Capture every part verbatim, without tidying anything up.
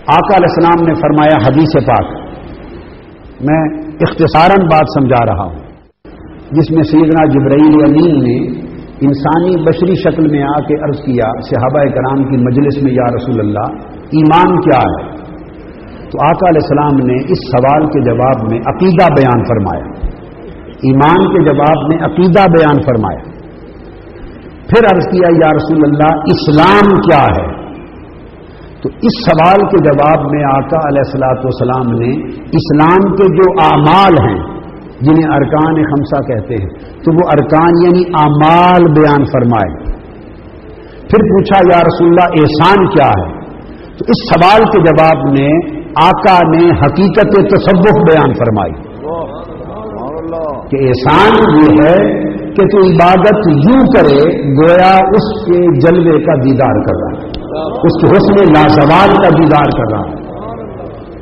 آقا علیہ السلام نے فرمایا حدیث پاک، میں اختصاراً بات سمجھا رہا ہوں، جس میں سیدنا جبرائیل امین نے انسانی بشری شکل میں آ کے عرض کیا صحابہ کرام کی مجلس میں، یا رسول اللہ ایمان کیا ہے؟ تو آقا علیہ السلام نے اس سوال کے جواب میں عقیدہ بیان فرمایا، ایمان کے جواب میں عقیدہ بیان فرمایا۔ پھر عرض کیا یا رسول اللہ اسلام کیا ہے؟ تو اس سوال کے جواب میں آقا علیہ الصلوۃ والسلام نے اسلام کے جو اعمال ہیں جنہیں ارکان خمسہ کہتے ہیں، تو وہ ارکان یعنی اعمال بیان فرمائے۔ پھر پوچھا یا رسول اللہ احسان کیا ہے؟ تو اس سوال کے جواب میں آقا نے حقیقت تصوف بیان فرمائی کہ احسان یہ ہے کہ تو عبادت یوں کرے گویا اس کے جلوے کا دیدار کر رہا ہے، اس کے حسن لازوال کا دیدار کر رہا ہے۔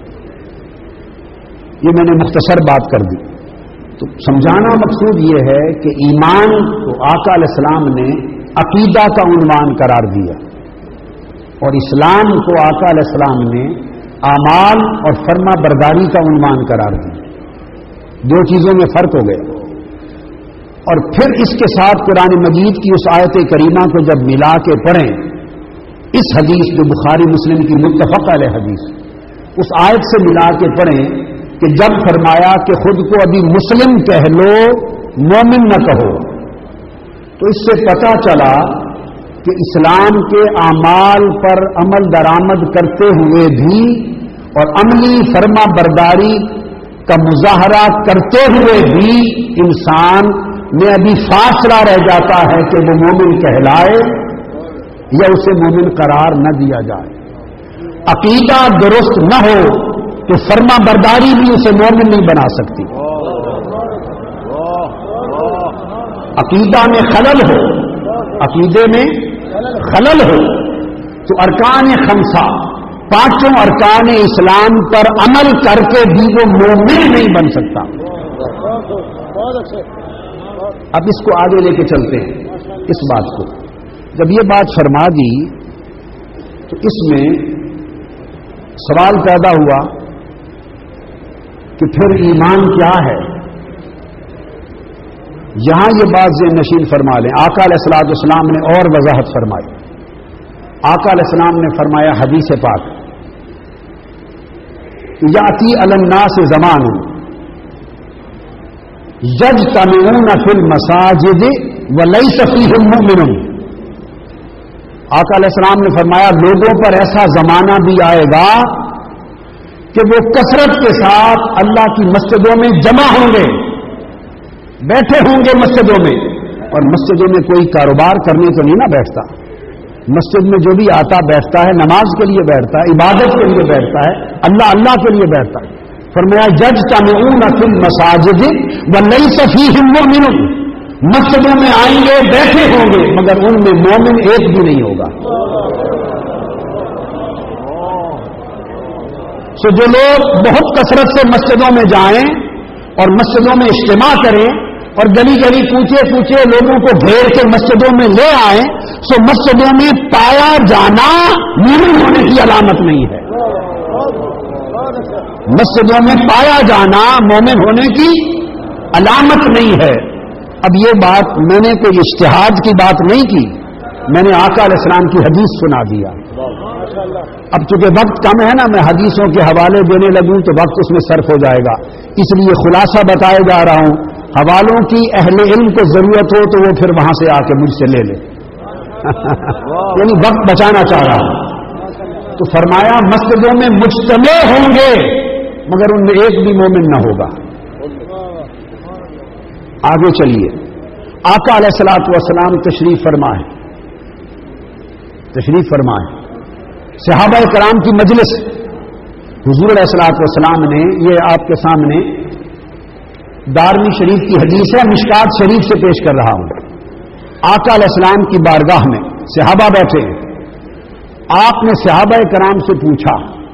یہ میں نے مختصر بات کر دی۔ تو سمجھانا مقصود یہ ہے کہ ایمان کو آقا علیہ السلام نے عقیدہ کا عنوان قرار دیا، اور اسلام کو آقا علیہ السلام نے اعمال اور فرما برداری کا عنوان قرار دیا۔ دو چیزوں میں فرق ہو گیا۔ اور پھر اس کے ساتھ قرآن مجید کی اس آیت کریمہ کو جب ملا کے پڑھیں، اس حدیث جو بخاری مسلم کی متفق علیہ حدیث، اس آیت سے ملا کے پڑھیں کہ جب فرمایا کہ خود کو ابھی مسلم کہہ لو مومن نہ کہو، تو اس سے پتہ چلا کہ اسلام کے اعمال پر عمل درآمد کرتے ہوئے بھی اور عملی فرما برداری کا مظاہرہ کرتے ہوئے بھی انسان میں ابھی فاصلہ رہ جاتا ہے کہ وہ مومن کہلائے یا اسے مومن قرار نہ دیا جائے۔ عقیدہ درست نہ ہو تو فرما برداری بھی اسے مومن نہیں بنا سکتی۔ عقیدہ میں خلل ہو، عقیدے میں خلل ہو تو ارکان خمسہ، پانچوں ارکان اسلام پر عمل کر کے بھی وہ مومن نہیں بن سکتا۔ اب اس کو آگے لے کے چلتے ہیں اس بات کو۔ جب یہ بات فرما دی تو اس میں سوال پیدا ہوا کہ پھر ایمان کیا ہے؟ یہاں یہ بات ذہن نشین فرما لیں، آقا علیہ الصلوۃ والسلام نے اور وضاحت فرمائی۔ آقا علیہ السلام نے فرمایا حدیث پاک، یاتی علی الناس زمان یجتمعون فی المساجد ولیس فیہم مؤمن۔ آقا علیہ السلام نے فرمایا لوگوں پر ایسا زمانہ بھی آئے گا کہ وہ کثرت کے ساتھ اللہ کی مسجدوں میں جمع ہوں گے، بیٹھے ہوں گے مسجدوں میں، اور مسجدوں میں کوئی کاروبار کرنے تو نہیں نہ بیٹھتا، مسجد میں جو بھی آتا بیٹھتا ہے نماز کے لیے بیٹھتا ہے، عبادت کے لیے بیٹھتا ہے، اللہ اللہ کے لیے بیٹھتا ہے۔ فرمایا یجتمعون فی المساجد ولیس فیہم مؤمن، مسجدوں میں آئیں گے بیٹھے ہوں گے مگر ان میں مومن ایک بھی نہیں ہوگا۔ سو جو لوگ بہت کثرت سے مسجدوں میں جائیں اور مسجدوں میں اجتماع کریں اور گلی گلی پوچھے پوچھے لوگوں کو گھیر کے مسجدوں میں لے آئیں، سو مسجدوں میں پایا جانا مومن ہونے کی علامت نہیں ہے۔ مسجدوں میں پایا جانا مومن ہونے کی علامت نہیں ہے۔ اب یہ بات میں نے کوئی اجتہاد کی بات نہیں کی، میں نے آقا علیہ السلام کی حدیث سنا دیا۔ اب چونکہ وقت کم ہے نا، میں حدیثوں کے حوالے دینے لگوں تو وقت اس میں صرف ہو جائے گا، اس لیے خلاصہ بتائے جا رہا ہوں۔ حوالوں کی اہل علم کو ضرورت ہو تو وہ پھر وہاں سے آ کے مجھ سے لے لے یعنی وقت بچانا چاہ رہا ہوں۔ تو فرمایا مسجدوں میں مجتمع ہوں گے مگر ان میں ایک بھی مومن نہ ہوگا۔ آگے چلیے، آقا علیہ الصلوۃ والسلام تشریف فرمائے تشریف فرمائے صحابہ کرام کی مجلس، حضور علیہ الصلوۃ والسلام نے، یہ آپ کے سامنے دارمی شریف کی حدیث ہے، مشکات شریف سے پیش کر رہا ہوں۔ آقا علیہ السلام کی بارگاہ میں صحابہ بیٹھے ہیں، آپ نے صحابہ کرام سے پوچھا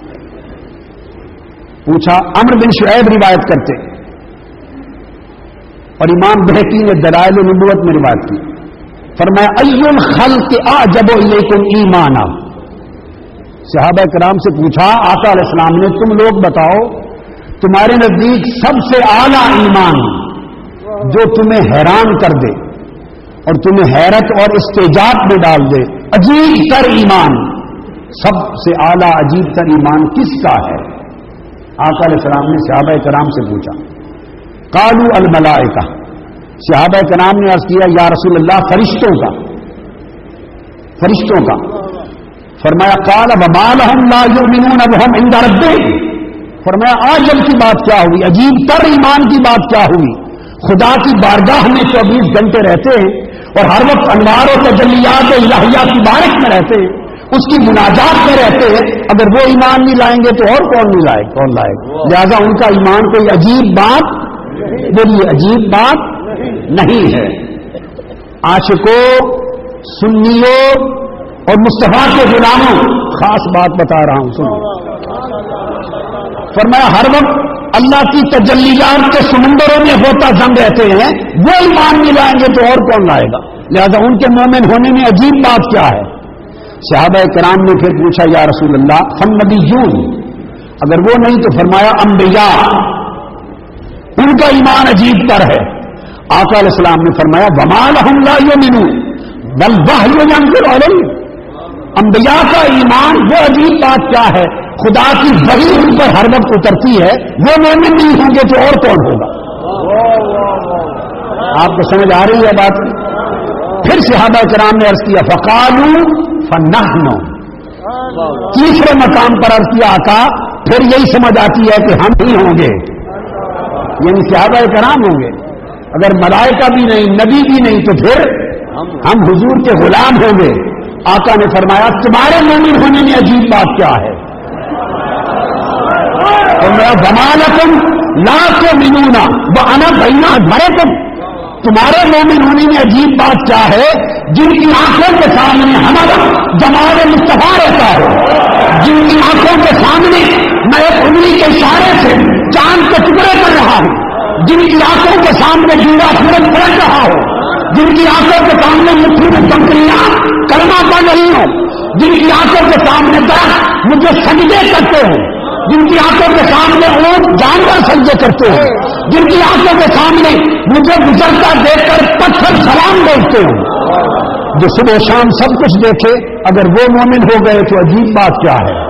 پوچھا عمرو بن شعیب روایت کرتے اور امام بہقی نے دلائل نبوت میں روایت کی، فرمایا ای الخلق اعجب الیکم ایمانا، صحابہ کرام سے پوچھا آقا علیہ السلام نے تم لوگ بتاؤ تمہارے نزدیک سب سے اعلیٰ ایمان جو تمہیں حیران کر دے اور تمہیں حیرت اور استعجاب میں ڈال دے، عجیب تر ایمان، سب سے اعلیٰ عجیب تر ایمان کس کا ہے؟ آقا علیہ السلام نے صحابہ کرام سے پوچھا۔ قالوا الملائکہ، صحابہ کرام نے عرض کیا یا رسول اللہ فرشتوں کا، فرشتوں کا۔ فرمایا قال وما لهم لا يؤمنون وهم عند ربهم، فرمایا آجل کی بات کیا ہوئی، عجیب تر ایمان کی بات کیا ہوئی؟ خدا کی بارگاہ میں چوبیس گھنٹے رہتے ہیں اور ہر وقت انوار و تجلیات الہیہ کی بارش میں رہتے ہیں، اس کی مناجات میں رہتے ہیں، اگر وہ ایمان نہیں لائیں گے تو اور کون نہیں لائے کون لائے گا؟ لہذا ان کا ایمان کوئی عجیب بات، بولیے عجیب بات نہیں ہے۔ عاشقوں، سنیوں اور مصطفیٰ کے غلاموں، خاص بات بتا رہا ہوں سنو۔ فرمایا ہر وقت اللہ کی تجلیات کے سمندروں میں ہوتا جم رہتے ہیں، وہ ایمان نہیں لائیں گے تو اور کون لائے گا؟ لہذا ان کے مومن ہونے میں عجیب بات کیا ہے؟ صحابہ کرام نے پھر پوچھا یا رسول اللہ فالنبیون، اگر وہ نہیں تو فرمایا انبیاء، ان کا ایمان عجیب تر ہے۔ آقا علیہ السلام نے فرمایا وما لهم لا يؤمنون بل وحی ينزل علیہم، انبیاء کا ایمان وہ عجیب بات کیا ہے، خدا کی وحی ان پر ہر وقت اترتی ہے، وہ مومن نہیں ہوں گے تو اور کون ہوگا؟ آپ کو سمجھ آ رہی ہے بات؟ پھر صحابہ کرام نے عرض کیا فقالوا فنحن، تیسرے مقام پر عرض کیا آقا پھر یہی سمجھ آتی ہے کہ ہم ہی ہوں گے، یعنی صحابہ کرام ہوں گے، اگر ملائکہ بھی نہیں نبی بھی نہیں تو پھر ہم حضور کے غلام ہوں گے۔ آقا نے فرمایا تمہارے مومن ہونے میں عجیب بات کیا ہے؟ اور میرا ضمانتم لا تؤمنون وانا بین اظہرکم، تمہارے مومن ہونے میں عجیب بات کیا ہے جن کی آنکھوں کے سامنے ہمارا جمال مصطفیٰ رہتا ہے، جن کی آنکھوں کے سامنے میں ایک انگلی کے اشارے سے چاند کے ٹکڑے کر رہا ہوں، جن کی آنکھوں کے سامنے جیوا سورج پلٹ رہا ہو، جن کی آنکھوں کے سامنے مٹھی میں کنکریاں کلمہ پڑھ رہی ہوں، جن کی آنکھوں کے سامنے درخت مجھے سجدے کرتے ہوں، جن کی آنکھوں کے سامنے اونٹ جانور سجدے کرتے ہوں، جن کی آنکھوں کے سامنے مجھے گزرتا دیکھ کر پتھر سلام بولتے ہوں، جو صبح شام سب کچھ دیکھے اگر وہ مومن ہو گئے تو عجیب بات کیا ہے؟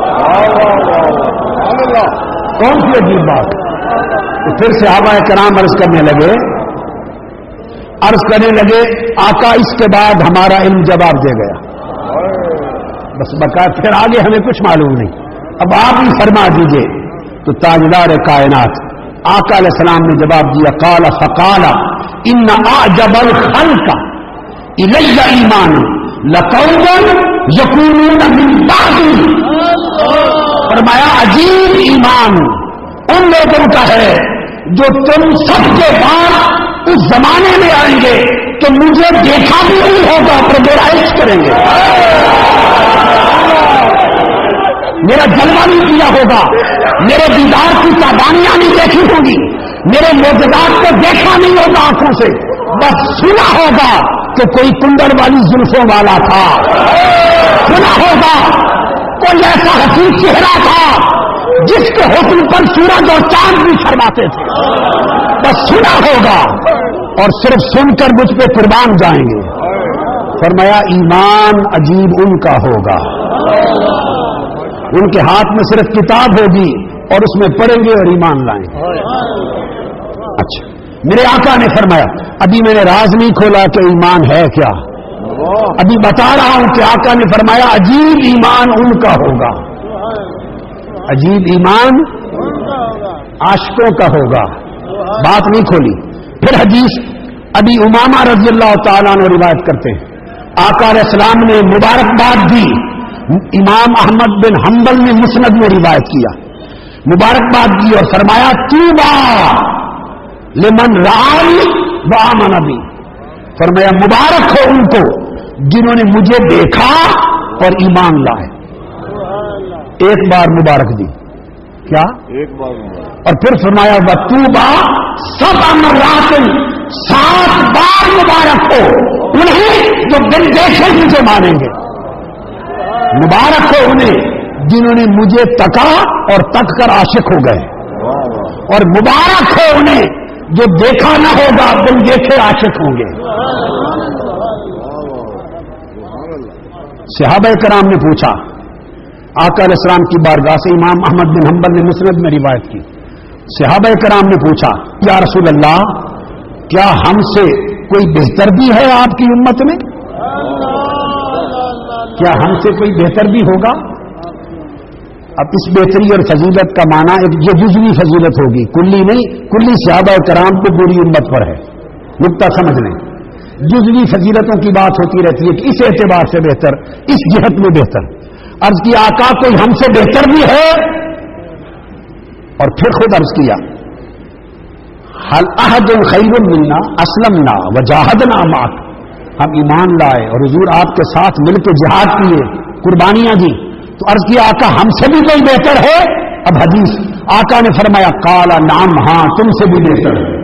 کون سی عجیب بات؟ تو پھر صحابہ کرام عرض کرنے لگے عرض کرنے لگے آقا اس کے بعد ہمارا علم جواب دے گیا، بس بقا پھر آگے ہمیں کچھ معلوم نہیں، اب آپ ہی فرما دیجئے۔ تو تاجدار کائنات آقا علیہ السلام نے جواب دیا قال فقال ان اعجب الخلق الی ایمان لقوم یکونون من بعدی، فرمایا عجیب ایمان ان لوگوں کا ہے جو تم سب کے بعد اس زمانے میں آئیں گے کہ مجھے دیکھا بھی نہیں ہوگا پر میرا عشق کریں گے، میرا جلوہ نہیں کیا ہوگا، میرے دیدار کی قربانیاں نہیں دیکھی ہوں گی، میرے معجزات کو دیکھا نہیں ہوگا آنکھوں سے، بس سنا ہوگا کہ کوئی کنڈر والی زلفوں والا تھا، سنا ہوگا کوئی ایسا حسین چہرہ تھا جس کے حکم پر سورج اور چاند بھی شرماتے تھے، بس سنا ہوگا اور صرف سن کر مجھ پہ قربان جائیں گے۔ فرمایا ایمان عجیب ان کا ہوگا، ان کے ہاتھ میں صرف کتاب ہوگی اور اس میں پڑھیں گے اور ایمان لائیں گے۔ اچھا میرے آقا نے فرمایا ابھی میں نے راز نہیں کھولا کہ ایمان ہے کیا، ابھی بتا رہا ہوں کہ آقا نے فرمایا عجیب ایمان ان کا ہوگا، عجیب ایمان عاشقوں کا ہوگا، بات نہیں کھولی۔ پھر حدیث ابھی امامہ رضی اللہ تعالیٰ عنہ روایت کرتے ہیں آقا علیہ السلام نے مبارکباد دی، امام احمد بن حنبل نے مسند میں روایت کیا، مبارکباد دی اور فرمایا طوبی لمن رآنی وآمن بی، فرمایا مبارک ہو ان کو جنہوں نے مجھے دیکھا اور ایمان لائے۔ ایک بار مبارک دی، کیا ایک بار اور پھر فرمایا وطوبا سبع مرات، سات بار مبارک ہو انہیں جو بن دیکھے مجھے مانیں گے، مبارک ہو انہیں جنہوں نے مجھے تکا اور تک کر عاشق ہو گئے، اور مبارک ہو انہیں جو دیکھا نہ ہوگا بن دیکھے عاشق ہوں گے۔ صحابہ کرام نے پوچھا آقا علیہ السلام کی بارگاہ سے، امام احمد بن حنبل نے مسند میں روایت کی، صحابہ کرام نے پوچھا یا رسول اللہ کیا ہم سے کوئی بہتر بھی ہے آپ کی امت میں؟ کیا ہم سے کوئی بہتر بھی ہوگا؟ اب اس بہتری اور فضیلت کا معنی ایک یہ جزوی فضیلت ہوگی، کلی نہیں، کلی صحابہ کرام کو پوری امت پر ہے، نقطہ سمجھ لیں۔ جزوی فضیلتوں کی بات ہوتی رہتی ہے کہ اس اعتبار سے بہتر، اس جہت میں بہتر۔ عرض کی آقا کوئی ہم سے بہتر بھی ہے؟ اور پھر خود عرض کیا حل احد خیر منا اسلمنا وجاہدنا معک، ہم ایمان لائے اور حضور آپ کے ساتھ مل کے جہاد کیے، قربانیاں دی، تو عرض کیا آقا ہم سے بھی کوئی بہتر ہے؟ اب حدیث آقا نے فرمایا قال نعم، ہاں تم سے بھی بہتر ہے،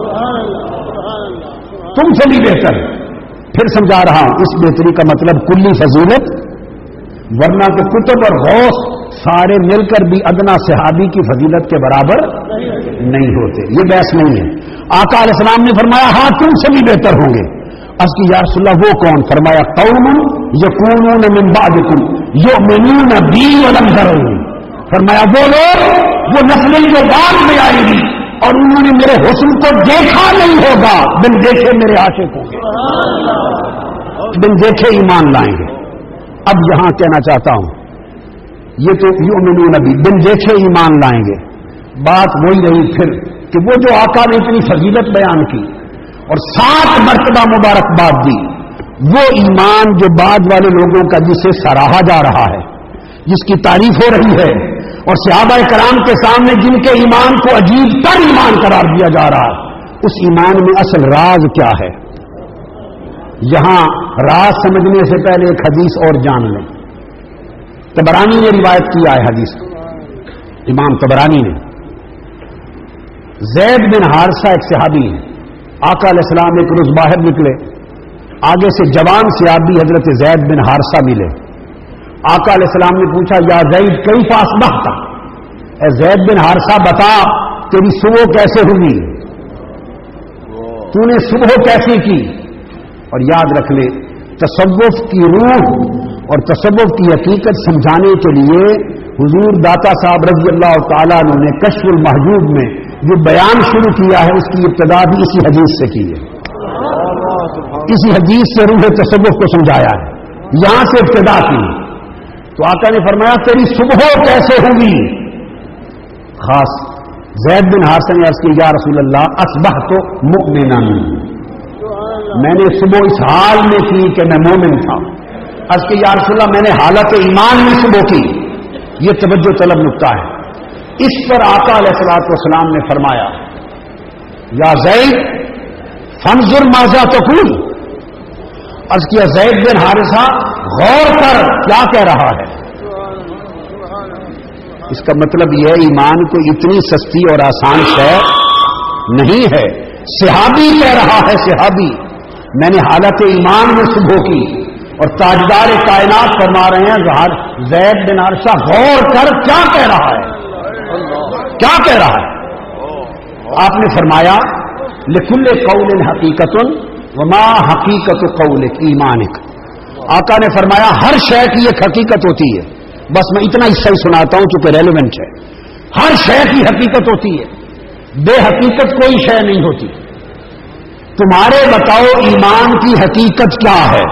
تم سے بھی بہتر ہے۔ پھر سمجھا رہا ہوں اس بہتری کا مطلب کلی فضیلت، ورنہ کہ کتب اور غوث سارے مل کر بھی ادنا صحابی کی فضیلت کے برابر نہیں ہوتے، یہ بحث نہیں ہے۔ آقا علیہ السلام نے فرمایا ہاں تم سے بھی بہتر ہوں گے۔ عرض کی یا رسول اللہ وہ کون؟ فرمایا قوم یکونون من بعدکم یؤمنون بی ولم یروا، فرمایا وہ لوگ، وہ نسلیں جو بعد میں آئیں گی اور انہوں نے میرے حسن کو دیکھا نہیں ہوگا، بن دیکھے میرے عاشق ہوں گے، بن دیکھے ایمان لائیں گے۔ اب یہاں کہنا چاہتا ہوں یہ تو یؤمنون بی، بن دیکھے ایمان لائیں گے، بات وہی رہی پھر کہ وہ جو آقا نے اتنی فضیلت بیان کی اور سات مرتبہ مبارکباد دی، وہ ایمان جو بعد والے لوگوں کا جسے سراہا جا رہا ہے، جس کی تعریف ہو رہی ہے، اور صحابہ کرام کے سامنے جن کے ایمان کو عجیب تر ایمان قرار دیا جا رہا ہے، اس ایمان میں اصل راز کیا ہے؟ یہاں راز سمجھنے سے پہلے ایک حدیث اور جان لیں۔ طبرانی نے روایت کیا ہے حدیث، امام طبرانی نے، زید بن حارثہ ایک صحابی ہے، آقا علیہ السلام ایک روز باہر نکلے، آگے سے جوان صحابی حضرت زید بن حارثہ ملے، آقا علیہ السلام نے پوچھا یا زید کیف اصبحت، اے زید بن حارثہ بتا تیری صبح کیسے ہوئی، تو نے صبح کیسے کی؟ اور یاد رکھ لے تصوف کی روح اور تصوف کی حقیقت سمجھانے کے لیے حضور داتا صاحب رضی اللہ تعالیٰ عنہ نے کشف المحجوب میں جو بیان شروع کیا ہے اس کی ابتدا بھی اسی حدیث سے کی ہے، اسی حدیث سے روح تصوف کو سمجھایا ہے، یہاں سے ابتدا کی۔ تو آقا نے فرمایا تیری صبح کیسے ہوگی؟ خاص زید بن حارثہ نے عرض کی یا رسول اللہ اصبحت مؤمنا، میں نے صبح اس حال میں کی کہ میں مومن تھا۔ عرض کی یا رسول اللہ میں نے حالت ایمان میں صبح کی، یہ توجہ طلب نکتہ ہے۔ اس پر آقا علیہ الصلوۃ والسلام نے فرمایا یا زید فانظر ماذا تقول، عرض کیا زید بن حارثہ غور کر کیا کہہ رہا ہے۔ اس کا مطلب یہ ہے ایمان کو اتنی سستی اور آسان شے نہیں ہے۔ صحابی کہہ رہا ہے، صحابی میں نے حالت ایمان میں صبح کی، اور تاجدار کائنات فرما رہے ہیں زید بن حارثہ غور کر کیا کہہ رہا ہے، کیا کہہ رہا ہے۔ آپ نے فرمایا لکل قول حقیقت وما حقیقت قول ایمانک، آقا نے فرمایا ہر شے کی ایک حقیقت ہوتی ہے، بس میں اتنا حصہ ہی سناتا ہوں چونکہ ریلیونٹ ہے۔ ہر شے کی حقیقت ہوتی ہے، بے حقیقت کوئی شے نہیں ہوتی۔ تمہارے بتاؤ ایمان کی حقیقت کیا ہے؟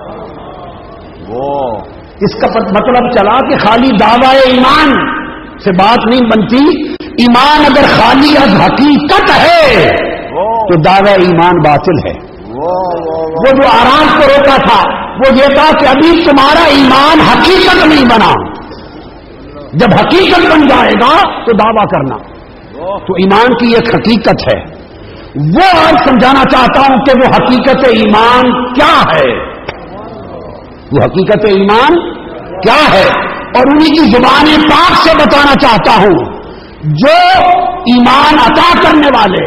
اس کا مطلب چلا کہ خالی دعوی ایمان سے بات نہیں بنتی، ایمان اگر خالی از حقیقت ہے تو دعوی ایمان باطل ہے۔ وہ جو آرام کو روکا تھا وہ یہ تھا کہ ابھی تمہارا ایمان حقیقت نہیں بنا، جب حقیقت بن جائے گا تو دعویٰ کرنا۔ تو ایمان کی ایک حقیقت ہے، وہ آج سمجھانا چاہتا ہوں کہ وہ حقیقت ایمان کیا ہے، وہ حقیقت ایمان کیا ہے، اور انہی کی زبان پاک سے بتانا چاہتا ہوں جو ایمان عطا کرنے والے،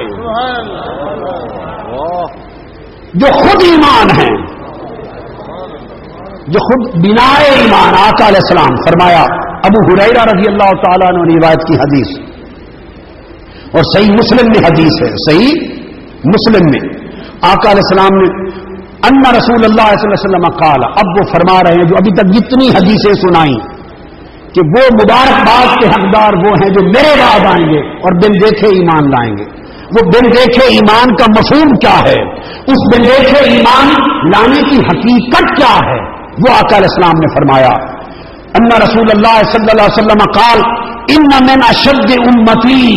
جو خود ایمان ہیں، جو خود بنائے ایمان، آقا علیہ السلام فرمایا ابو ہریرہ رضی اللہ تعالیٰ عنہ نے روایت کی حدیث، اور صحیح مسلم میں حدیث ہے، صحیح مسلم میں آقا علیہ السلام نے ان رسول اللہ صلی اللہ علیہ وسلم قال، اب وہ فرما رہے ہیں جو ابھی تک جتنی حدیثیں سنائیں کہ وہ مبارکباد کے حقدار وہ ہیں جو میرے بعد آئیں گے اور بن دیکھے ایمان لائیں گے۔ وہ بن دیکھے ایمان کا مفہوم کیا ہے، اس بن دیکھے ایمان لانے کی حقیقت کیا ہے، وہ آقا علیہ السلام نے فرمایا ان رسول اللہ صلی اللہ علیہ وسلم قال ان من اشد امتی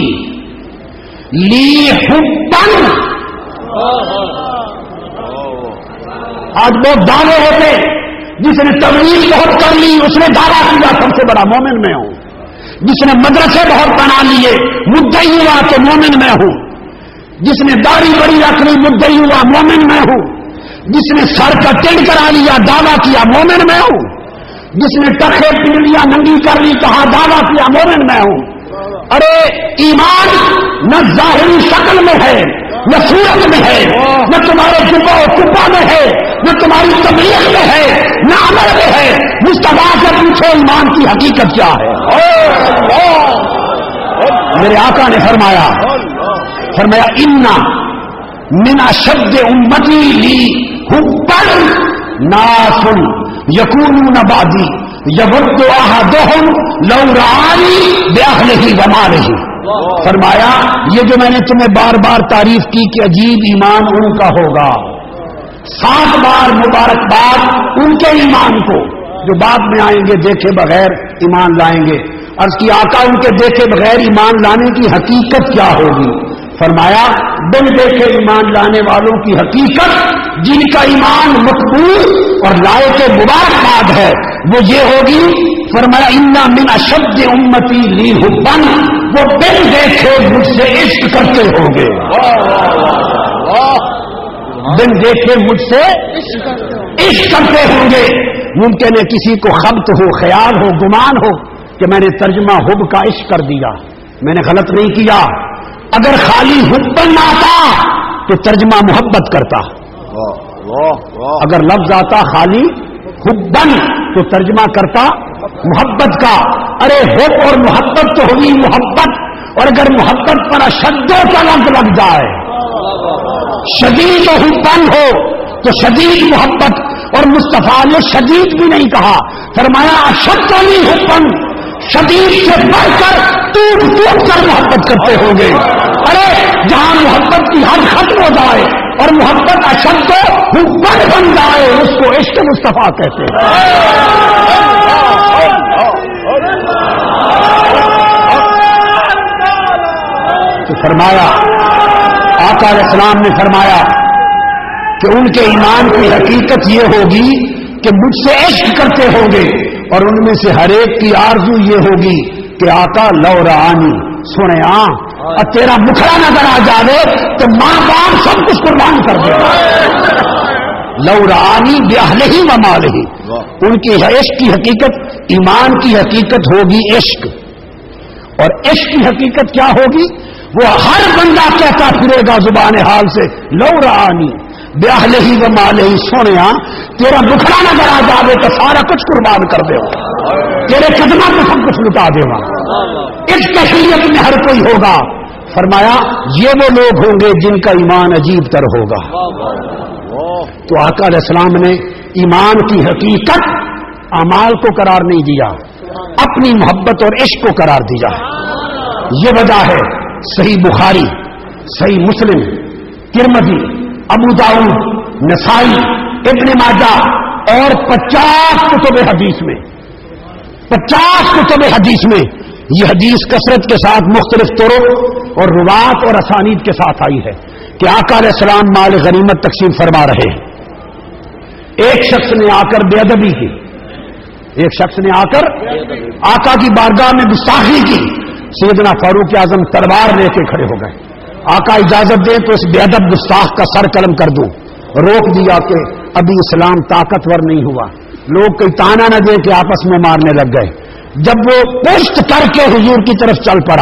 لی حبا، آج بہت دعوے ہوتے، جس نے تبلیغ بہت کر لی اس نے دعویٰ کیا سب سے بڑا مومن میں ہوں، جس نے مدرسے بہت بنا لیے مدعی ہوا کہ مومن میں ہوں، جس نے داڑھی بڑی رکھ لی مدعی ہوا مومن میں ہوں، جس نے سر کا ٹینڈ کرا لیا دعویٰ کیا مومن میں ہوں، جس نے ٹخے پنڈلیاں ننگی کر لی کہا دعویٰ کیا مومن میں ہوں۔ ارے ایمان نہ ظاہری شکل میں ہے، نہ صورت میں ہے، نہ تمہارے جبہ و کپا میں ہے، نہ تمہاری تبلیغ میں ہے، نہ عمل میں ہے۔ مصطفیٰ سے پوچھو ایمان کی حقیقت کیا ہے۔ میرے آقا نے فرمایا فرمایا انا من اشد امتی لی حبا ناس یکونون بعدی یود احدہم لو رآنی باہلہ ومالہ۔ فرمایا یہ جو میں نے تمہیں بار بار تعریف کی کہ عجیب ایمان ان کا ہوگا، سات بار مبارکباد ان کے ایمان کو جو بعد میں آئیں گے دیکھے بغیر ایمان لائیں گے۔ عرض کی آقا ان کے دیکھے بغیر ایمان لانے کی حقیقت کیا ہوگی؟ فرمایا بن دیکھے ایمان لانے والوں کی حقیقت جن کا ایمان مقبول اور لائق مبارکباد ہے وہ یہ ہوگی، فرمایا انا من اشد امتی لی حبا، وہ بن دیکھے مجھ سے عشق کرتے ہوں گے، بن دیکھے مجھ سے عشق کرتے ہوں گے۔ ممکن ہے کسی کو خبط ہو، خیال ہو، گمان ہو کہ میں نے ترجمہ حب کا عشق کر دیا، میں نے غلط نہیں کیا۔ اگر خالی حبن آتا تو ترجمہ محبت کرتا، اگر لفظ آتا خالی حبن تو ترجمہ کرتا محبت کا۔ ارے حب اور محبت تو ہوگی محبت، اور اگر محبت پر اشدوں کا لفظ لگ جائے، شدید و حبن ہو تو شدید محبت، اور مصطفیٰ نے شدید بھی نہیں کہا، فرمایا اشد علی حبن، شدید سے بڑھ کر ٹوٹ ٹوٹ کر محبت کرتے ہوں گے۔ ارے جہاں محبت کی حد ختم ہو جائے اور محبت اشد حبن بن جائے اس کو عشق مصطفیٰ کہتے ہیں۔ تو فرمایا آقا علیہ السلام نے فرمایا کہ ان کے ایمان کی حقیقت یہ ہوگی کہ مجھ سے عشق کرتے ہوں گے، اور ان میں سے ہر ایک کی آرزو یہ ہوگی کہ آقا لو رآنی، سنے آ اور تیرا مکھڑا نظر آ جائے تو ماں باپ سب کچھ قربان کر دے گا۔ لو رآنی باہلہ ومالہ، ان کی عشق کی حقیقت، ایمان کی حقیقت ہوگی عشق، اور عشق کی حقیقت کیا ہوگی؟ وہ ہر بندہ کہتا پھرے گا زبان حال سے لو رآنی باہلہ ومالہ، سونے تیرا مکھڑا نظر آ جاوے تو سارا کچھ قربان کر دے گا، تیرے قدموں کو سب کچھ لٹا دے گا۔ اس کیفیت میں ہر کوئی ہوگا۔ فرمایا یہ وہ لوگ ہوں گے جن کا ایمان عجیب تر ہوگا۔ تو آقا علیہ السلام نے ایمان کی حقیقت اعمال کو قرار نہیں دیا، اپنی محبت اور عشق کو قرار دیا۔ یہ وجہ ہے صحیح بخاری، صحیح مسلم، ترمذی، ابو داؤد، نسائی، ابن ماجہ اور پچاس کتب حدیث میں پچاس کتب حدیث میں یہ حدیث کثرت کے ساتھ مختلف طرق اور روات اور اسانید کے ساتھ آئی ہے کہ آقا علیہ السلام مال غنیمت تقسیم فرما رہے ہیں۔ ایک شخص نے آ کر بے ادبی کی، ایک شخص نے آ کر آقا کی بارگاہ میں گستاخی کی، سیدنا فاروق اعظم تلوار لے کے کھڑے ہو گئے۔ آقا اجازت دے تو اس بے ادب گستاخ کا سر قلم کر دوں۔ روک دیا کہ ابھی اسلام طاقتور نہیں ہوا، لوگ کوئی تانا نہ دے کہ آپس میں مارنے لگ گئے۔ جب وہ پشت کر کے حضور کی طرف چل پڑا،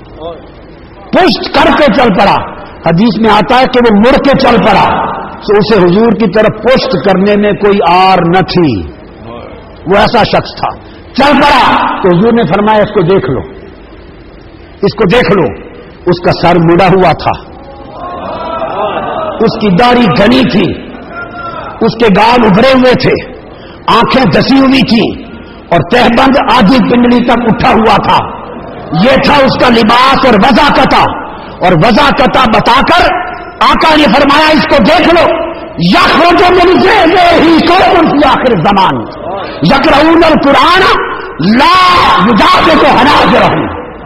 پشت کر کے چل پڑا، حدیث میں آتا ہے کہ وہ مڑ کے چل پڑا، تو اسے حضور کی طرف پشت کرنے میں کوئی آر نہ تھی، وہ ایسا شخص تھا۔ چل پڑا تو حضور نے فرمایا اس کو دیکھ لو، اس کو دیکھ لو. اس کا سر مڑا ہوا تھا، اس کی داڑھی گھنی تھی، اس کے گال ابھرے ہوئے تھے، آنکھیں دسی ہوئی تھی اور تہبند آدھی پنڈلی تک اٹھا ہوا تھا. یہ تھا اس کا لباس اور وضاقتہ. اور وضاقتہ بتا کر آقا نے فرمایا اس کو دیکھ لو، یخرج من ذیلہ قوم فی آخر الزمان یقرؤون القرآن لا یجاوز حناجرہم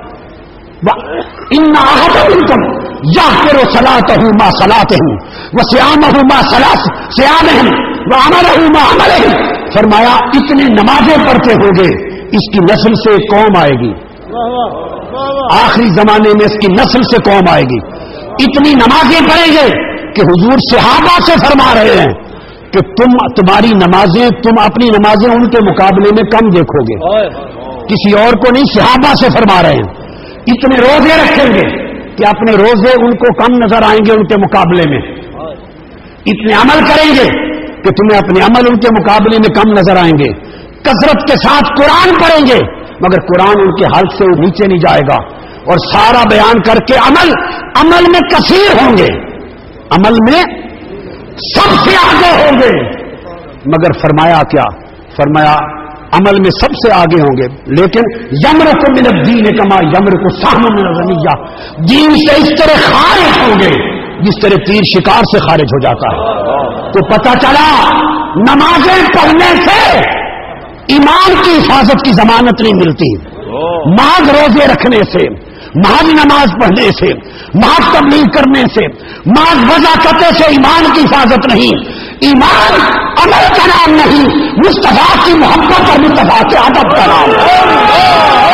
ان احدهم منکم یحقر صلاتہ ما صلاتہم وصیامہ ما صیامہم وعملہ ما عملہم. فرمایا اتنے نمازیں پڑھتے ہوں گے اس کی نسل سے قوم آئے گی، آخری زمانے میں اس کی نسل سے قوم آئے گی. اتنی نمازیں پڑھیں گے کہ حضور صحابہ سے فرما رہے ہیں کہ تم تمہاری نمازیں تم اپنی نمازیں ان کے مقابلے میں کم دیکھو گے، کسی اور کو نہیں، صحابہ سے فرما رہے ہیں. اتنے روزے رکھیں گے کہ اپنے روزے ان کو کم نظر آئیں گے ان کے مقابلے میں. اتنے عمل کریں گے کہ تمہیں اپنے عمل ان کے مقابلے میں کم نظر آئیں گے. کثرت کے ساتھ قرآن پڑھیں گے مگر قرآن ان کے حلق سے نیچے نہیں جائے گا. اور سارا بیان کر کے عمل عمل میں کثیر ہوں گے، عمل میں سب سے آگے ہوں گے. مگر فرمایا کیا؟ فرمایا عمل میں سب سے آگے ہوں گے لیکن یمرق من الدین کما یمرق السهم من الرمیہ. دین سے اس طرح خارج ہوں گے جس طرح تیر شکار سے خارج ہو جاتا ہے. تو پتہ چلا نمازیں پڑھنے سے ایمان کی حفاظت کی ضمانت نہیں ملتی، محض روزے رکھنے سے، محض نماز پڑھنے سے، محض تبلیغ کرنے سے، محض وضاقت سے ایمان کی حفاظت نہیں. ایمان عمل کا نام نہیں، مصطفیٰ کی محبت اور مصطفیٰ کے ادب کا نام ہے.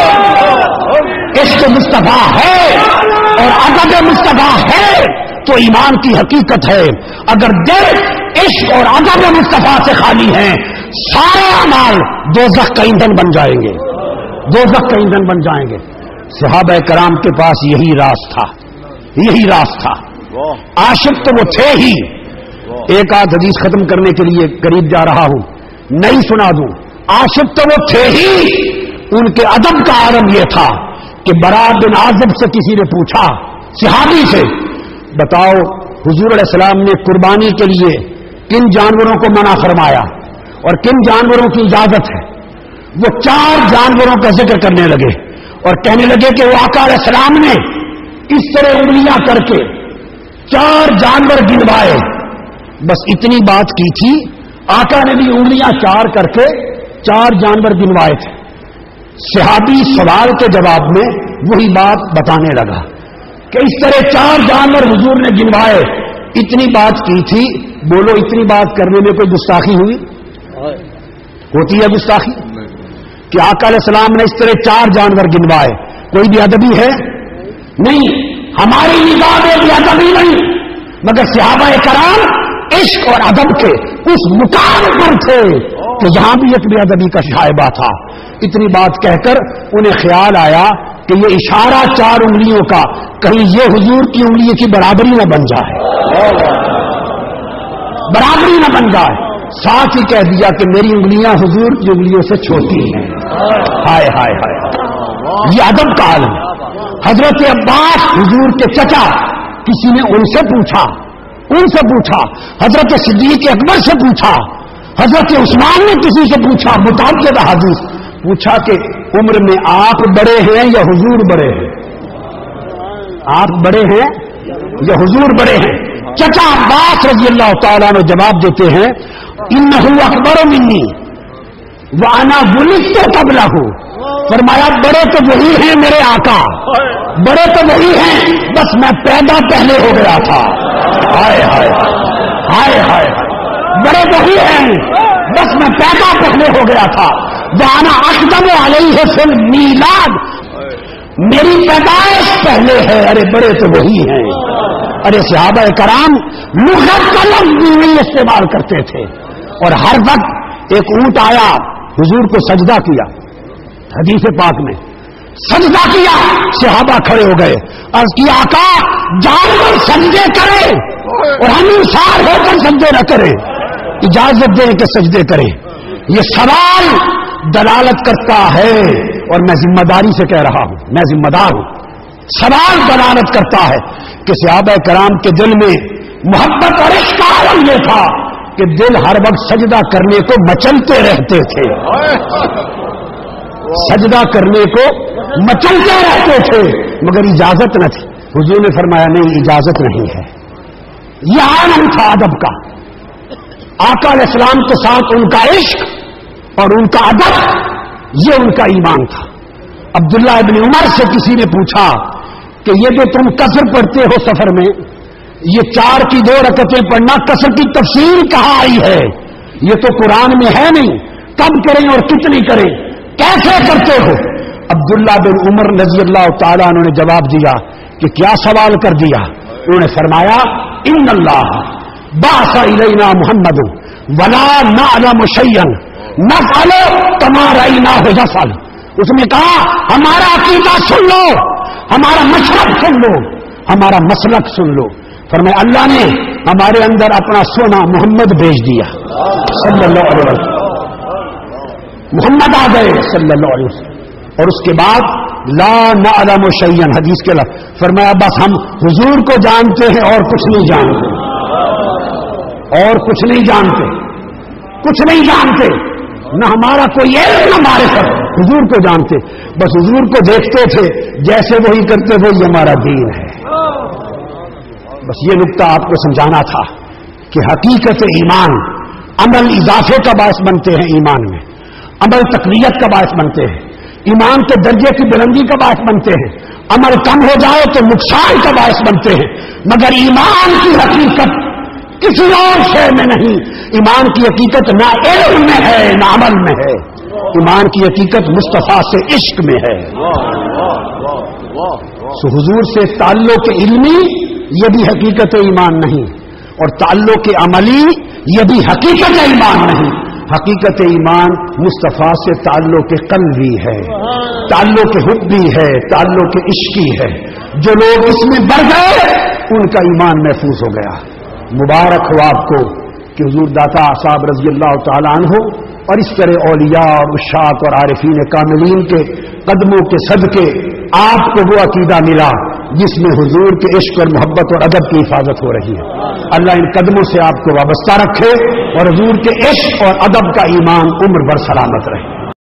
عشق مصطفیٰ ہے اور ادب مصطفیٰ ہے تو ایمان کی حقیقت ہے. اگر دل عشق اور ادب مصطفیٰ سے خالی ہیں سارے اعمال دوزخ کا ایندھن بن جائیں گے، دوزخ کا ایندھن بن جائیں گے. صحابہ کرام کے پاس یہی راز تھا، یہی راز تھا. عاشق تو وہ تھے ہی. ایک آدھ حدیث ختم کرنے کے لیے قریب جا رہا ہوں، نہیں سنا دوں. عاشق تو وہ تھے ہی. ان کے ادب کا عالم یہ تھا کہ برا بن عازب سے کسی نے پوچھا، صحابی سے، بتاؤ حضور علیہ السلام نے قربانی کے لیے کن جانوروں کو منع فرمایا اور کن جانوروں کی اجازت ہے؟ وہ چار جانوروں کا ذکر کرنے لگے اور کہنے لگے کہ وہ آقا علیہ السلام نے اس طرح انگلیاں کر کے چار جانور گنوائے. بس اتنی بات کی تھی، آقا نے بھی انگلیاں چار کر کے چار جانور گنوائے تھے. صحابی سوال کے جواب میں وہی بات بتانے لگا کہ اس طرح چار جانور حضور نے گنوائے. اتنی بات کی تھی. بولو اتنی بات کرنے میں کوئی گستاخی ہوئی؟ ہوتی ہے گستاخی کہ آقا علیہ السلام نے اس طرح چار جانور گنوائے. کوئی بھی ادبی ہے؟ نہیں. ہماری نگاہ میں بھی ادبی نہیں، مگر صحابہ کرام عشق اور ادب کے اس مقام پر تھے کہ یہاں بھی ایک بے ادبی کا شائبہ تھا. اتنی بات کہہ کر انہیں خیال آیا کہ یہ اشارہ چار انگلیوں کا کہیں یہ حضور کی انگلی کی برابری نہ بن جائے، برابری نہ بن جائے. ساتھ ہی کہہ دیا کہ میری انگلیاں حضور کی انگلیوں سے چھوٹی ہیں. ہائے ہائے ہائے، یہ ادب کا عالم. حضرت عباس حضور کے چچا، کسی نے ان سے پوچھا ان سے پوچھا حضرت صدیق اکبر سے پوچھا، حضرت عثمان نے کسی سے پوچھا، متعدد حدیث پوچھا کہ عمر میں آپ بڑے ہیں یا حضور بڑے ہیں؟ آپ بڑے ہیں یا حضور بڑے ہیں؟ چچا عباس رضی اللہ تعالیٰ نے جواب دیتے ہیں انہو اکبر منی وانا ولدت قبلہ. فرمایا بڑے تو وہی ہیں میرے آقا، بڑے تو وہی ہیں، بس میں پیدا پہلے ہو گیا تھا. ہائے ہائے ہائے ہائے، بڑے وہی ہیں بس میں پیدا پہلے ہو گیا تھا. وانا اقدم علیہ فی المیلاد، میری پیدائش پہلے ہے. ارے بڑے تو وہی ہیں. ارے صحابہ کرام لغت کا لفظ نہیں استعمال کرتے تھے اور ہر وقت ایک اونٹ آیا حضور کو سجدہ کیا، حدیث پاک میں سجدہ کیا، صحابہ کھڑے ہو گئے، عرض کیا آقا جانور سجدے کرے اور ہم انسان ہو کر سجدے نہ کریں، اجازت دیں کہ سجدے کریں. یہ سوال دلالت کرتا ہے، اور میں ذمہ داری سے کہہ رہا ہوں، میں ذمہ دار ہوں، سوال دلالت کرتا ہے کہ صحابہ کرام کے دل میں محبت اور عشق کا عالم یہ تھا کہ دل ہر وقت سجدہ کرنے کو مچلتے رہتے تھے، سجدہ کرنے کو مچلتے رہتے تھے، مگر اجازت نہ تھی۔ حضور نے فرمایا نہیں، اجازت نہیں ہے۔ یہ عالم تھا ادب کا، آقا علیہ السلام کے ساتھ ان کا عشق اور ان کا ادب، یہ ان کا ایمان تھا۔ عبداللہ ابن عمر سے کسی نے پوچھا کہ یہ جو تم قصر پڑھتے ہو سفر میں، یہ چار کی دو رکعتیں پڑھنا، قصر کی تفسیر کہاں آئی ہے؟ یہ تو قرآن میں ہے نہیں، کب کریں اور کتنی کریں، کیسے کرتے ہو؟ عبداللہ بن عمر رضی اللہ تعالیٰ عنہ نے جواب دیا کہ کیا سوال کر دیا؟ انہوں نے فرمایا ان اللہ بعث الینا محمد ولا نعلم شیئا نفعل کما رأیناہ یفعل۔ اس نے کہا ہمارا عقیدہ سن لو، ہمارا مشرب سن لو، ہمارا مسلک سن لو۔ فرمایا اللہ نے ہمارے اندر اپنا سونا محمد بھیج دیا صلی اللہ علیہ وسلم، محمد آ گئے صلی اللہ علیہ وسلم، اور اس کے بعد لا نعلم شیئا، حدیث کے لفظ فرمایا بس ہم حضور کو جانتے ہیں اور کچھ نہیں جانتے، اور کچھ نہیں جانتے، کچھ نہیں جانتے، نہ ہمارا کوئی علم نہ معرفت، حضور کو جانتے، بس حضور کو دیکھتے تھے، جیسے وہی کرتے وہی ہمارا دین ہے۔ بس یہ نقطہ آپ کو سمجھانا تھا کہ حقیقت ایمان، عمل اضافے کا باعث بنتے ہیں، ایمان میں عمل تقویت کا باعث بنتے ہیں، ایمان کے درجے کی بلندی کا باعث بنتے ہیں، عمل کم ہو جائے تو نقصان کا باعث بنتے ہیں، مگر ایمان کی حقیقت کسی اور شے میں نہیں۔ ایمان کی حقیقت نہ علم میں ہے نہ عمل میں ہے، ایمان کی حقیقت مصطفیٰ سے عشق میں ہے۔ سو حضور سے تعلق علمی یہ بھی حقیقت ایمان نہیں، اور تعلق عملی یہ بھی حقیقت ایمان نہیں۔ حقیقت ایمان مصطفیٰ سے تعلق قلبی ہے، تعلق حبی ہے، تعلق عشقی ہے۔ جو لوگ اس میں بڑھ گئے ان کا ایمان محفوظ ہو گیا۔ مبارک ہو آپ کو کہ حضور داتا صاحب رضی اللہ تعالیٰ عنہ اور اس طرح اولیاء اور عشاق اور عارفین کاملین کے قدموں کے صدقے آپ کو وہ عقیدہ ملا جس میں حضور کے عشق اور محبت اور ادب کی حفاظت ہو رہی ہے۔ اللہ ان قدموں سے آپ کو وابستہ رکھے اور حضور کے عشق اور ادب کا ایمان عمر بھر سلامت رہے۔